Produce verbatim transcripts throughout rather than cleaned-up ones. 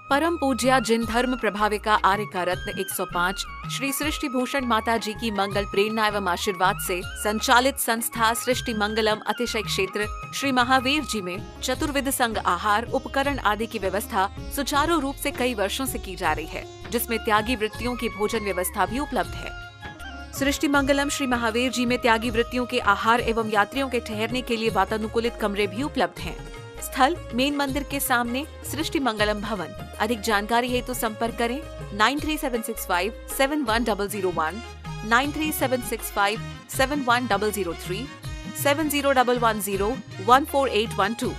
परम पूज्या जिन धर्म प्रभाविका आर्य का रत्न एक सौ पाँच श्री सृष्टि भूषण माता जी की मंगल प्रेरणा एवं आशीर्वाद से संचालित संस्था सृष्टि मंगलम अतिशय क्षेत्र श्री महावीर जी में चतुर्विध संघ आहार उपकरण आदि की व्यवस्था सुचारू रूप से कई वर्षों से की जा रही है, जिसमें त्यागी वृत्तियों की भोजन व्यवस्था भी उपलब्ध है। सृष्टि मंगलम श्री महावीर जी में त्यागी वृत्तियों के आहार एवं यात्रियों के ठहरने के लिए वातानुकूलित कमरे भी उपलब्ध हैं। स्थल मेन मंदिर के सामने सृष्टि मंगलम भवन। अधिक जानकारी हेतु तो संपर्क करें nine three seven six five seven one double zero one, nine three seven six five seven one double zero three, seven zero double one zero one four eight one two.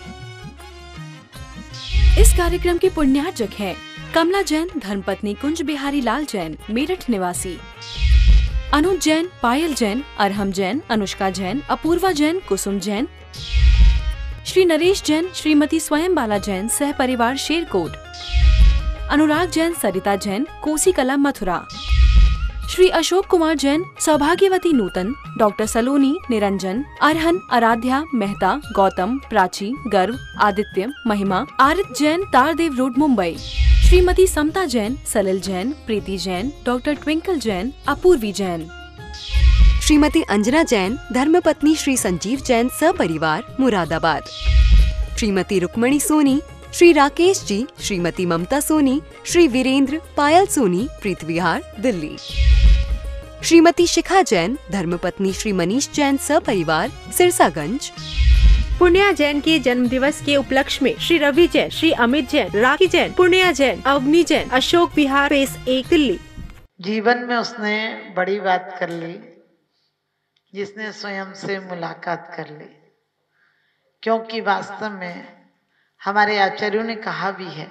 इस कार्यक्रम के पुण्यार्जक हैं कमला जैन धर्मपत्नी कुंज बिहारी लाल जैन मेरठ निवासी, अनुज जैन, पायल जैन, अरहम जैन, अनुष्का जैन, अपूर्वा जैन, कुसुम जैन, श्री नरेश जैन, श्रीमती स्वयं बाला जैन सह परिवार शेरकोट, अनुराग जैन, सरिता जैन, कोसी कला मथुरा, श्री अशोक कुमार जैन, सौभाग्यवती Nutan, doctor Saloni, Niranjan, Arhan, Aaradhya, Mehta, Gautam, Prachi, Garv, Aditya, Mahima, Aarit Jain, Tardeo road Mumbai, Shrimati Samta Jain, Salil Jain, Preeti Jain, doctor Twinkle Jain, Apurvi Jain, Shrimati Anjana Jain, धर्मपत्नी श्री संजीव जैन सपरिवार मुरादाबाद, श्रीमती रुक्मणी सोनी, श्री राकेश जी, श्रीमती ममता सोनी, श्री वीरेंद्र, पायल सोनी, प्रीत विहार दिल्ली, श्रीमती शिखा जैन, धर्मपत्नी श्री मनीष जैन सपरिवार सिरसागंज। पुण्या जैन के जन्म दिवस के उपलक्ष्य में श्री रवि जैन, श्री अमित जैन, राखी जैन, पुण्या जैन, अवनी जैन, अशोक विहार फेस एक दिल्ली। जीवन में उसने बड़ी बात कर ली, जिसने स्वयं से मुलाकात कर ली, क्योंकि वास्तव में हमारे आचार्यों ने कहा भी है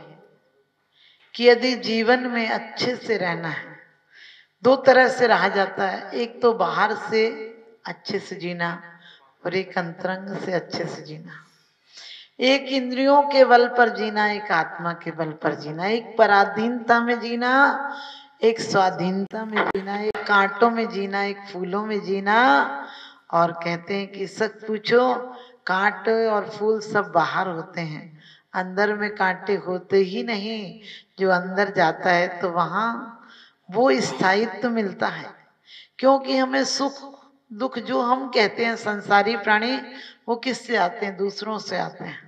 कि यदि जीवन में अच्छे से रहना है, दो तरह से रहा जाता है, एक तो बाहर से अच्छे से जीना और एक अंतरंग से अच्छे से जीना। एक इंद्रियों के बल पर जीना, एक आत्मा के बल पर जीना, एक पराधीनता में जीना, एक स्वाधीनता में जीना, एक कांटों में जीना, एक फूलों में जीना। और कहते हैं कि सच पूछो, कांटे और फूल सब बाहर होते हैं, अंदर में कांटे होते ही नहीं। जो अंदर जाता है तो वहाँ वो स्थायित्व मिलता है, क्योंकि हमें सुख दुख जो हम कहते हैं संसारी प्राणी, वो किससे आते हैं? दूसरों से आते हैं।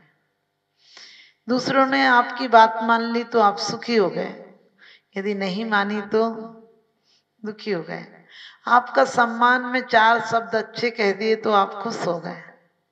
दूसरों ने आपकी बात मान ली तो आप सुखी हो गए, यदि नहीं मानी तो दुखी हो गए। आपका सम्मान में चार शब्द अच्छे कह दिए तो आप खुश हो गए,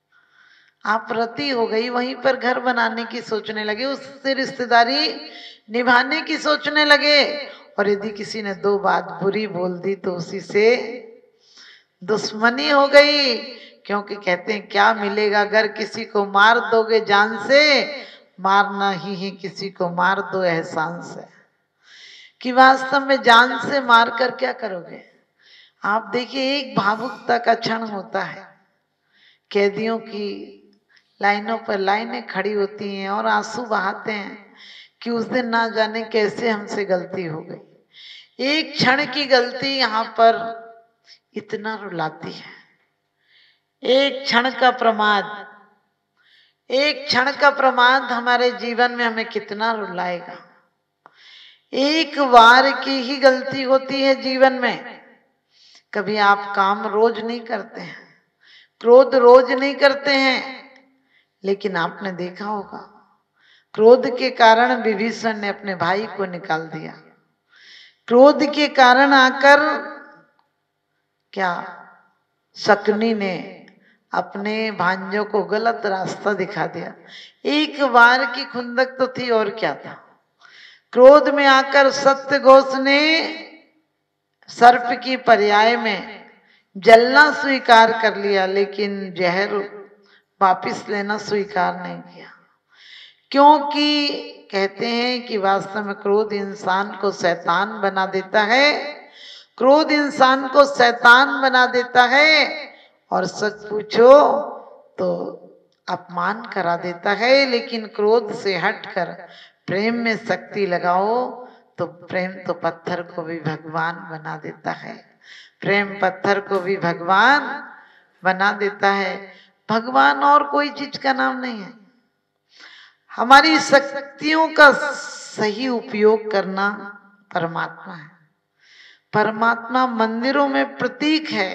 आप रति हो गई, वहीं पर घर बनाने की सोचने लगे, उससे रिश्तेदारी निभाने की सोचने लगे। और यदि किसी ने दो बात बुरी बोल दी तो उसी से दुश्मनी हो गई, क्योंकि कहते हैं क्या मिलेगा अगर किसी को मार दोगे जान से, मारना ही है किसी को मार दो एहसान से। कि वास्तव में जान से मार कर क्या करोगे? आप देखिए, एक भावुकता का क्षण होता है, कैदियों की लाइनों पर लाइनें खड़ी होती हैं और आंसू बहाते हैं कि उस दिन ना जाने कैसे हमसे गलती हो गई। एक क्षण की गलती यहाँ पर इतना रुलाती है, एक क्षण का प्रमाद, एक क्षण का प्रमाद हमारे जीवन में हमें कितना रुलाएगा। एक बार की ही गलती होती है जीवन में। कभी आप काम रोज नहीं करते हैं, क्रोध रोज नहीं करते हैं, लेकिन आपने देखा होगा क्रोध के कारण विभीषण ने अपने भाई को निकाल दिया। क्रोध के कारण आकर क्या शकुनी ने अपने भांजों को गलत रास्ता दिखा दिया। एक बार की खुंदक तो थी, और क्या था। क्रोध में आकर सत्यघोष ने सर्प की पर्याय में जलना स्वीकार कर लिया, लेकिन जहर वापिस लेना स्वीकार नहीं किया, क्योंकि कहते हैं कि वास्तव में क्रोध इंसान को शैतान बना देता है। क्रोध इंसान को शैतान बना देता है और सच पूछो तो अपमान करा देता है। लेकिन क्रोध से हटकर प्रेम में शक्ति लगाओ तो प्रेम तो पत्थर को भी भगवान बना देता है। प्रेम पत्थर को भी भगवान बना देता है। भगवान और कोई चीज का नाम नहीं है। हमारी शक्तियों का सही उपयोग करना परमात्मा है। परमात्मा मंदिरों में प्रतीक है।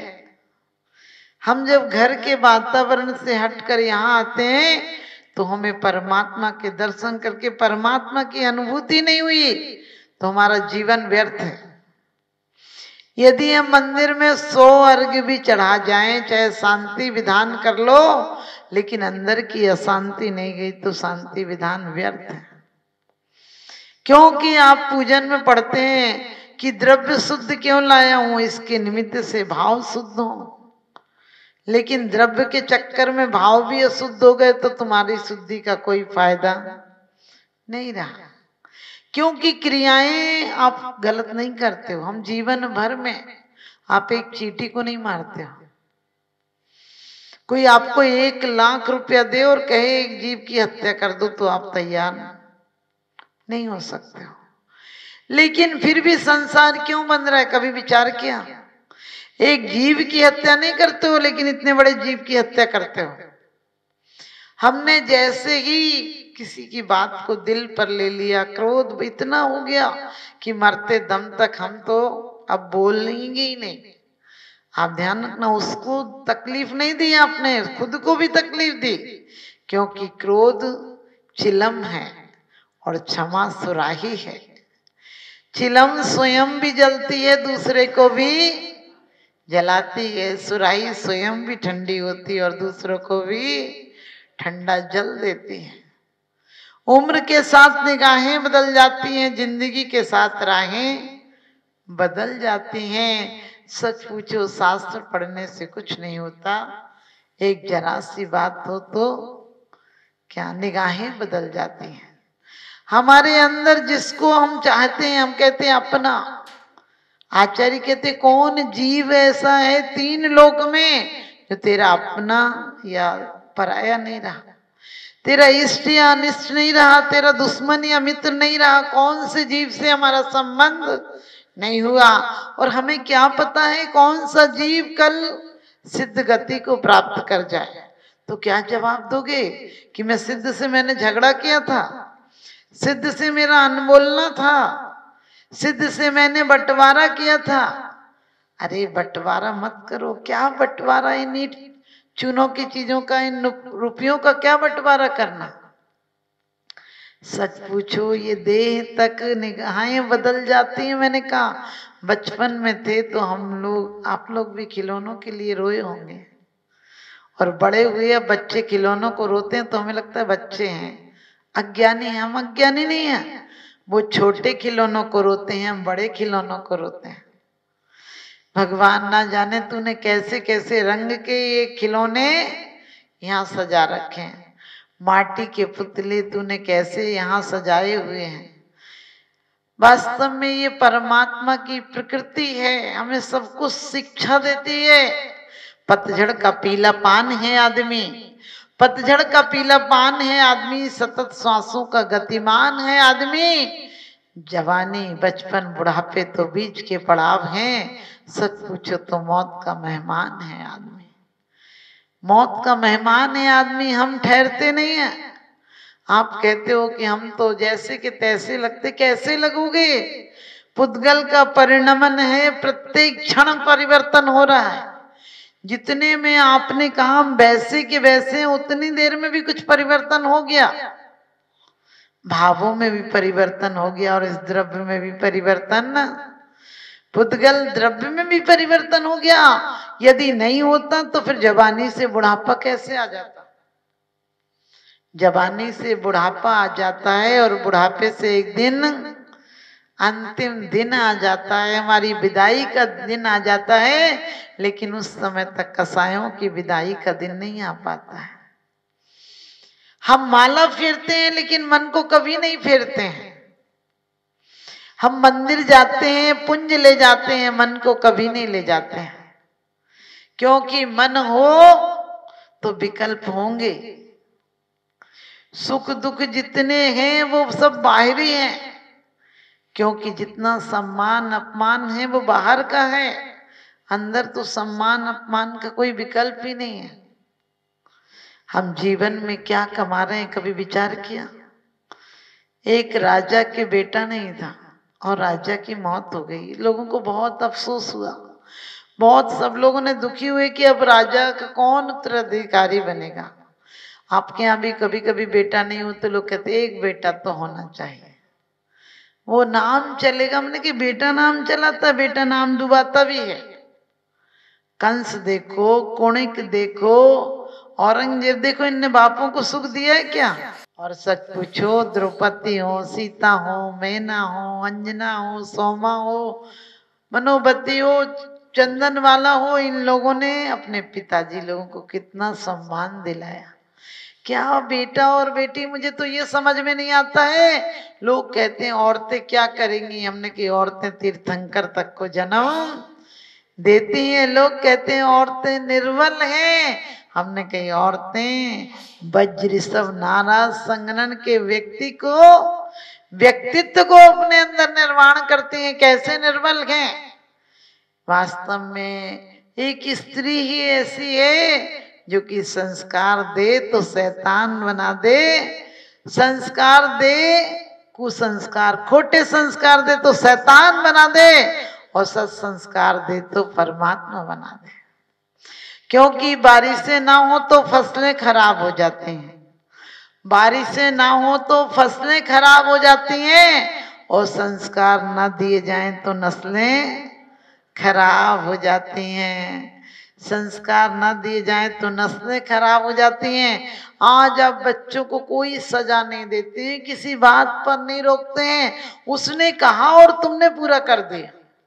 हम जब घर के वातावरण से हटकर यहाँ आते हैं तो हमें परमात्मा के दर्शन करके परमात्मा की अनुभूति नहीं हुई तो हमारा जीवन व्यर्थ है। यदि हम मंदिर में सौ अर्घ्य भी चढ़ा जाएं, चाहे शांति विधान कर लो, लेकिन अंदर की अशांति नहीं गई तो शांति विधान व्यर्थ है। क्योंकि आप पूजन में पढ़ते हैं कि द्रव्य शुद्ध क्यों लाया हूं, इसके निमित्त से भाव शुद्ध हो। लेकिन द्रव्य के चक्कर में भाव भी अशुद्ध हो गए तो तुम्हारी शुद्धि का कोई फायदा नहीं रहा। क्योंकि क्रियाएं आप गलत नहीं करते हो। हम जीवन भर में आप एक चींटी को नहीं मारते हो। कोई आपको एक लाख रुपया दे और कहे एक जीव की हत्या कर दो तो आप तैयार नहीं हो सकते हो। लेकिन फिर भी संसार क्यों बन रहा है, कभी विचार किया? एक जीव की हत्या नहीं करते हो लेकिन इतने बड़े जीव की हत्या करते हो। हमने जैसे ही किसी की बात को दिल पर ले लिया, क्रोध इतना हो गया कि मरते दम तक हम तो अब बोलेंगे ही नहीं। आप ध्यान रखना, उसको तकलीफ नहीं दी आपने, खुद को भी तकलीफ दी। क्योंकि क्रोध चिलम है और क्षमा सुराही है। चिलम स्वयं भी जलती है, दूसरे को भी जलाती है। सुराही स्वयं भी ठंडी होती है और दूसरों को भी ठंडा जल देती है। उम्र के साथ निगाहें बदल जाती हैं, जिंदगी के साथ राहें बदल जाती हैं। सच पूछो, शास्त्र पढ़ने से कुछ नहीं होता। एक जरा सी बात हो तो क्या निगाहें बदल जाती हैं। हमारे अंदर जिसको हम चाहते हैं, हम कहते हैं अपना। आचार्य कहते कौन जीव ऐसा है तीन लोक में जो तेरा अपना या पराया नहीं रहा, तेरा इष्ट या अनिष्ट नहीं रहा, तेरा दुश्मन या मित्र नहीं रहा। कौन से जीव से हमारा संबंध नहीं हुआ? और हमें क्या पता है कौन सा जीव कल सिद्ध गति को प्राप्त कर जाए? तो क्या जवाब दोगे कि मैं सिद्ध से मैंने झगड़ा किया था, सिद्ध से मेरा अनबोलना था, सिद्ध से मैंने बंटवारा किया था? अरे बंटवारा मत करो। क्या बंटवारा? इन चूनों की चीजों का, इन रुपयों का क्या बंटवारा करना? सच पूछो, ये देह तक निगाहें बदल जाती हैं। मैंने कहा बचपन में थे तो हम लोग, आप लोग भी खिलौनों के लिए रोए होंगे, और बड़े हुए अब बच्चे खिलौनों को रोते हैं तो हमें लगता है बच्चे हैं, अज्ञानी हैं। हम अज्ञानी नहीं हैं। वो छोटे खिलौनों को रोते हैं, हम बड़े खिलौनों को रोते हैं। भगवान ना जाने तूने कैसे कैसे रंग के ये खिलौने यहाँ सजा रखे हैं। माटी के पुतले तूने कैसे यहाँ सजाए हुए हैं। वास्तव में ये परमात्मा की प्रकृति है, हमें सब कुछ शिक्षा देती है। पतझड़ का पीला पान है आदमी, पतझड़ का पीला पान है आदमी, सतत श्वासों का गतिमान है आदमी। जवानी, बचपन, बुढ़ापे तो बीच के पड़ाव हैं। सच पूछो तो मौत का मेहमान है आदमी, मौत का मेहमान है आदमी। हम ठहरते नहीं हैं। आप कहते हो कि हम तो जैसे के तैसे लगते, कैसे लगोगे? पुद्गल का परिणमन है, प्रत्येक क्षण परिवर्तन हो रहा है। जितने में आपने कहा हम वैसे के वैसे, उतनी देर में भी कुछ परिवर्तन हो गया। भावों में भी परिवर्तन हो गया और इस द्रव्य में भी परिवर्तन, पुद्गल द्रव्य में भी परिवर्तन हो गया। यदि नहीं होता तो फिर जवानी से बुढ़ापा कैसे आ जाता? जवानी से बुढ़ापा आ जाता है और बुढ़ापे से एक दिन अंतिम दिन आ जाता है, हमारी विदाई का दिन आ जाता है। लेकिन उस समय तक कसायों की विदाई का दिन नहीं आ पाता है। हम माला फेरते हैं लेकिन मन को कभी नहीं फेरते हैं। हम मंदिर जाते हैं, पुंज ले जाते हैं, मन को कभी नहीं ले जाते हैं। क्योंकि मन हो तो विकल्प होंगे। सुख दुख जितने हैं वो सब बाहरी हैं। क्योंकि जितना सम्मान अपमान है वो बाहर का है, अंदर तो सम्मान अपमान का कोई विकल्प ही नहीं है। हम जीवन में क्या कमा रहे हैं, कभी विचार किया? एक राजा के बेटा नहीं था और राजा की मौत हो गई। लोगों को बहुत अफसोस हुआ, बहुत सब लोगों ने दुखी हुए कि अब राजा का कौन उत्तराधिकारी बनेगा। आपके यहाँ भी कभी कभी बेटा नहीं हो तो लोग कहते एक बेटा तो होना चाहिए, वो नाम चलेगा। हमने कि बेटा नाम चलाता, बेटा नाम डुबाता भी है। कंस देखो, कुणिक देखो, औरंगजेब देखो, इनने बापों को सुख दिया है क्या? और सच पूछो, द्रौपदी हो, सीता हो, मैना हो, अंजना हो, सोमा हो, मनोबती हो, चंदन वाला हो, इन लोगों ने अपने पिताजी लोगों को कितना सम्मान दिलाया। क्या बेटा और बेटी, मुझे तो ये समझ में नहीं आता है। लोग कहते हैं औरतें क्या करेंगी, हमने कि औरतें तीर्थंकर तक को जन्म देती हैं। लोग कहते हैं औरतें निर्बल हैं, हमने कही औरतें वज्रऋषभ नाराज संगनन के व्यक्ति को, व्यक्तित्व को अपने अंदर निर्माण करती हैं। कैसे निर्बल हैं? वास्तव में एक स्त्री ही ऐसी है जो कि संस्कार दे तो शैतान बना दे, संस्कार दे कुसंस्कार, खोटे संस्कार दे तो शैतान बना दे, और सत संस्कार दे तो परमात्मा बना दे। क्योंकि बारिशें ना हो तो फसलें खराब हो जाती हैं, बारिशें ना हो तो फसलें खराब हो जाती हैं, और संस्कार ना दिए जाएं तो नस्लें खराब हो जाती हैं। संस्कार ना दिए जाएं तो नस्लें खराब हो जाती हैं। आज आप बच्चों को कोई सजा नहीं देते हैं, किसी बात पर नहीं रोकते हैं, उसने कहा और तुमने पूरा कर दिया।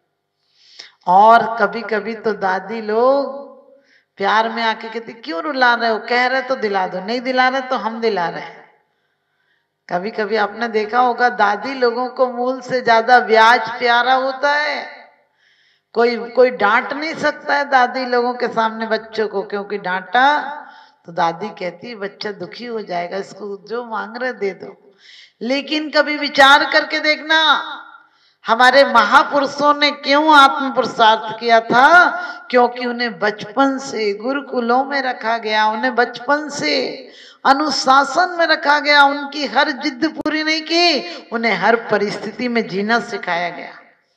और कभी कभी तो दादी लोग प्यार में आके कहती क्यों रुला रहे हो, कह रहे तो दिला दो, नहीं दिला रहे तो हम दिला रहे हैं। कभी कभी आपने देखा होगा दादी लोगों को मूल से ज्यादा ब्याज प्यारा होता है। कोई कोई डांट नहीं सकता है दादी लोगों के सामने बच्चों को, क्योंकि डांटा तो दादी कहती है बच्चा दुखी हो जाएगा, इसको जो मांग रहे दे दो। लेकिन कभी विचार करके देखना, हमारे महापुरुषों ने क्यों आत्म पुरुषार्थ किया था? क्योंकि उन्हें बचपन से गुरुकुलों में रखा गया, उन्हें बचपन से अनुशासन में रखा गया, उनकी हर जिद पूरी नहीं की, उन्हें हर परिस्थिति में जीना सिखाया गया।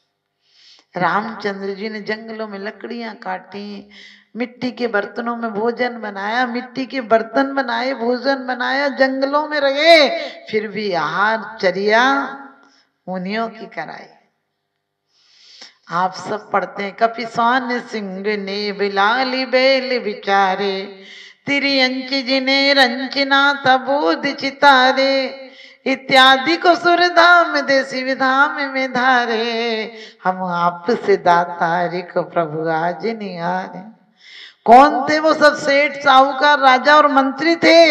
रामचंद्र जी ने जंगलों में लकड़ियां काटी, मिट्टी के बर्तनों में भोजन बनाया, मिट्टी के बर्तन बनाए, भोजन बनाया, जंगलों में रहे, फिर भी आहार चर्या मुनियों की कराई। आप सब पढ़ते हैं, कपिसान सिंह ने बिलाली बेल विचारे, तिरी अंच जिने रंचना तबोध चितारे, इत्यादि को सुरधाम देसी विधाम में धारे, हम आप से दातारी को प्रभु आज निहारे। कौन थे वो सब? सेठ, साहूकार, राजा और मंत्री थे,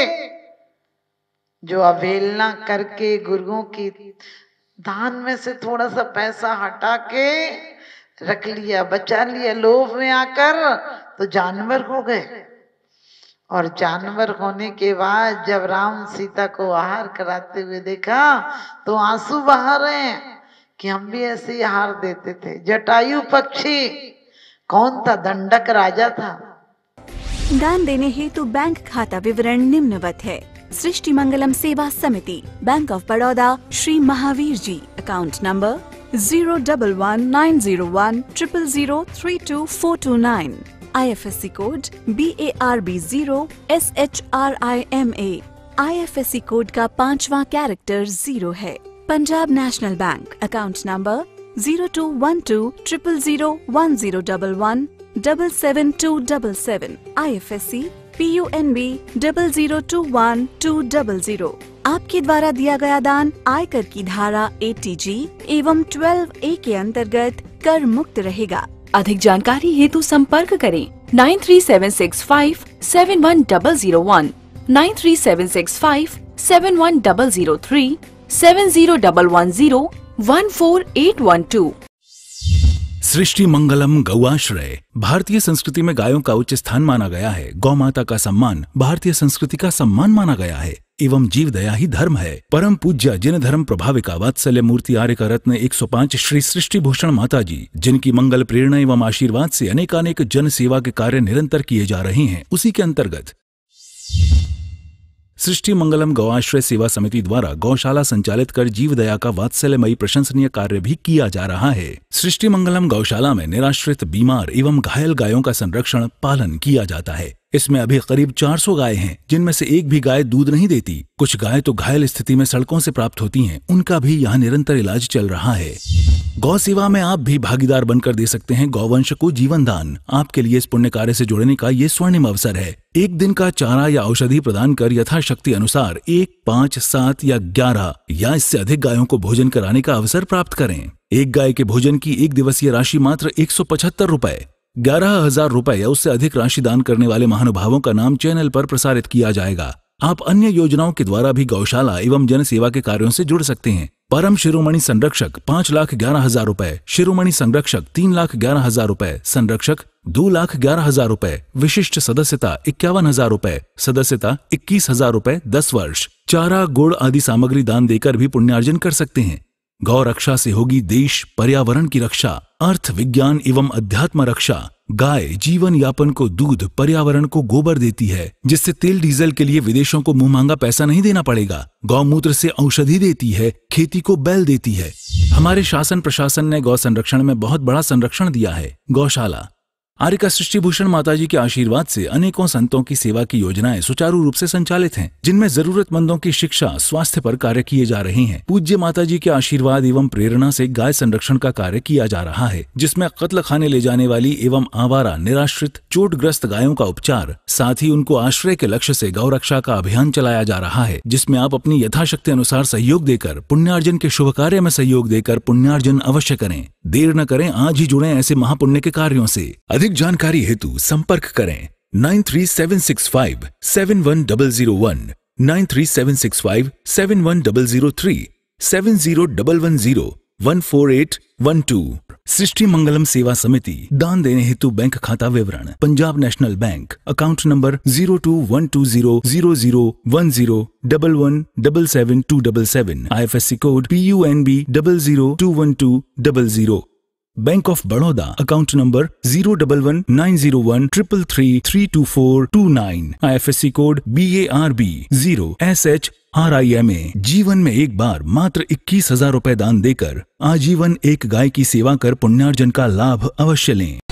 जो अवहेलना करके गुरुओं की दान में से थोड़ा सा पैसा हटा के रख लिया, बचा लिया, लोभ में आकर तो जानवर हो गए। और जानवर होने के बाद जब राम सीता को आहार कराते हुए देखा तो आंसू बहा रहे हैं कि हम भी ऐसे ही आहार देते थे। जटायु पक्षी कौन था? दंडक राजा था। दान देने हेतु बैंक खाता विवरण निम्नवत है। सृष्टि Mangalam Seva Samiti, Bank of Baroda, Shri Mahavir ji, account number zero double one nine zero one triple zero three two four two nine, I F S C code B A R B zero S H R I M A, I F S C code का पांचवा character zero है। Punjab National Bank, account number zero two one two triple zero one zero double one double seven two double seven, I F S C P U N B double zero two one two double zero. आपके द्वारा दिया गया दान आयकर की धारा eighty जी एवं twelve ए के अंतर्गत कर मुक्त रहेगा। अधिक जानकारी हेतु संपर्क करें nine three seven six five seven one double zero one, nine three seven six five seven one double zero three, seven zero double one zero one four eight one two. Srishti Mangalam गौआश्रय। भारतीय संस्कृति में गायों का उच्च स्थान माना गया है। गौ माता का सम्मान भारतीय संस्कृति का सम्मान माना गया है एवं जीव दया ही धर्म है। परम पूज्य जिन धर्म प्रभाविका वात्सल्य मूर्ति आर्य का रत्न एक सौ पाँच श्री सृष्टि भूषण माता जी, जिनकी मंगल प्रेरणा एवं आशीर्वाद से अनेकानेक जन सेवा के कार्य निरंतर किए जा रहे हैं, उसी के अंतर्गत सृष्टि मंगलम गौआश्रय सेवा समिति द्वारा गौशाला संचालित कर जीव दया का वात्सल्यमयी प्रशंसनीय कार्य भी किया जा रहा है। सृष्टि मंगलम गौशाला में निराश्रित, बीमार एवं घायल गायों का संरक्षण पालन किया जाता है। इसमें अभी करीब चार सौ गाय हैं, जिनमें से एक भी गाय दूध नहीं देती। कुछ गाय तो घायल स्थिति में सड़कों से प्राप्त होती हैं, उनका भी यहाँ निरंतर इलाज चल रहा है। गौ सेवा में आप भी भागीदार बनकर दे सकते हैं गौवंश को जीवन दान। आपके लिए इस पुण्य कार्य से जुड़ने का ये स्वर्णिम अवसर है। एक दिन का चारा या औषधि प्रदान कर यथाशक्ति अनुसार एक, पाँच, सात या ग्यारह या इससे अधिक गायों को भोजन कराने का अवसर प्राप्त करें। एक गाय के भोजन की एक दिवसीय राशि मात्र एक सौ पचहत्तर रुपए। ग्यारह हजार रुपए या उससे अधिक राशि दान करने वाले महानुभावों का नाम चैनल पर प्रसारित किया जाएगा। आप अन्य योजनाओं के द्वारा भी गौशाला एवं जन सेवा के कार्यों से जुड़ सकते हैं। परम शिरोमणि संरक्षक पाँच लाख ग्यारह हजार रुपए, शिरोमणि संरक्षक तीन लाख ग्यारह हजार रुपए, संरक्षक दो लाख ग्यारह हजार रुपए, विशिष्ट सदस्यता इक्यावन हजार रुपए, सदस्यता इक्कीस हजार रुपए दस वर्ष। चारा, गुड़ आदि सामग्री दान देकर भी पुण्यार्जन कर सकते हैं। गौ रक्षा से होगी देश पर्यावरण की रक्षा, अर्थ विज्ञान एवं अध्यात्म रक्षा। गाय जीवन यापन को दूध, पर्यावरण को गोबर देती है, जिससे तेल डीजल के लिए विदेशों को मुंह मांगा पैसा नहीं देना पड़ेगा। गौमूत्र से औषधि देती है, खेती को बैल देती है। हमारे शासन प्रशासन ने गौ संरक्षण में बहुत बड़ा संरक्षण दिया है। गौशाला आर्यका सृष्टि भूषण माताजी के आशीर्वाद से अनेकों संतों की सेवा की योजनाएं सुचारू रूप से संचालित हैं, जिनमें जरूरतमंदों की शिक्षा, स्वास्थ्य पर कार्य किए जा रहे हैं। पूज्य माताजी के आशीर्वाद एवं प्रेरणा से गाय संरक्षण का कार्य किया जा रहा है, जिसमें कत्ल खाने ले जाने वाली एवं आवारा, निराश्रित, चोटग्रस्त गायों का उपचार, साथ ही उनको आश्रय के लक्ष्य से गौ रक्षा का अभियान चलाया जा रहा है, जिसमें आप अपनी यथाशक्ति अनुसार सहयोग देकर पुण्यार्जन के शुभ कार्य में सहयोग देकर पुण्यार्जन अवश्य करें। देर न करें, आज ही जुड़ें ऐसे महापुण्य के कार्यों से। अधिक जानकारी हेतु संपर्क करें nine three seven six five seven one double zero one, nine three seven six five seven one double zero three, seven zero double one zero one four eight one two. Srishti Mangalam Seva Samiti दान देने हेतु बैंक खाता विवरण: Punjab National Bank, account number zero two one two zero zero zero one zero double one double seven two double seven, I F S C code P U N B double zero two one two double zero. Bank of Baroda, account number zero double one nine zero one triple three three two four two nine, I F S C code B A R B zero S H R I M A. जीवन में एक बार मात्र इक्कीस हजार रुपए दान देकर आजीवन एक गाय की सेवा कर पुण्यार्जन का लाभ अवश्य लें।